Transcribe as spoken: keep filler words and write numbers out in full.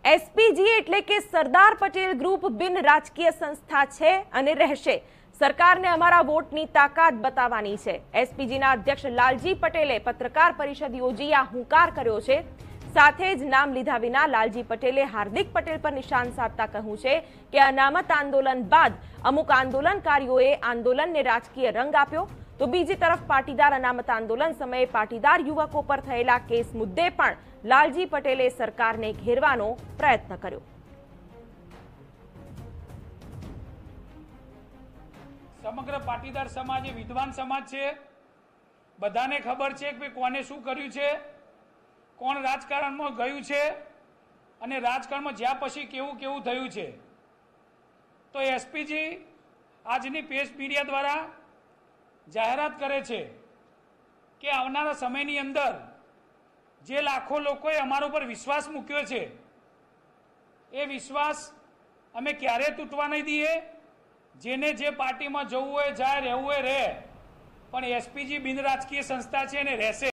SPG એટલે કે Sardar Patel group બિન રાજકીય સંસ્થા છે અને રહેશે। સરકારને અમારા વોટની તાકાત બતાવવાની છે। એસપીજીના અધ્યક્ષ લાલજી પટેલે પત્રકાર પરિષદ યોજી આ હુંકાર કર્યો છે। સાથે જ નામ લીધા વિના લાલજી પટેલે હાર્દિક પટેલ પર નિશાન સાધતા કહ્યું છે કે અનામત આંદોલન બાદ અમુક આંદોલનકારીઓએ આંદોલનને રાજકીય રંગ આપ્યો, તો બીજી તરફ પાટીદાર અનામત આંદોલન સમયે પાટીદાર યુવકો પર થયેલા કેસ મુદ્દે પણ લાલજી પટેલે સરકારને ઘેરવાનો પ્રયત્ન કર્યો। સમગ્ર પાટીદાર સમાજ એ વિદ્વાન સમાજ છે, બધાને ખબર છે કે કોને શું કર્યું છે, કોણ રાજકારણમાં ગયું છે અને રાજકારણમાં જ્યાં પછી કેવું કેવું થયું છે। તો એસપીજી આજની પ્રેસ મીડિયા દ્વારા જાહેરાત કરે છે કે આવનારા સમયની અંદર જે લાખો લોકોએ અમારા પર વિશ્વાસ મૂક્યો છે એ વિશ્વાસ અમે ક્યારેય તૂટવા નહીં દઈએ। જેને જે પાર્ટીમાં જવું હોય જાય, રહેવું હોય રહે, પણ એસપીજી બિન રાજકીય સંસ્થા છે અને રહેશે।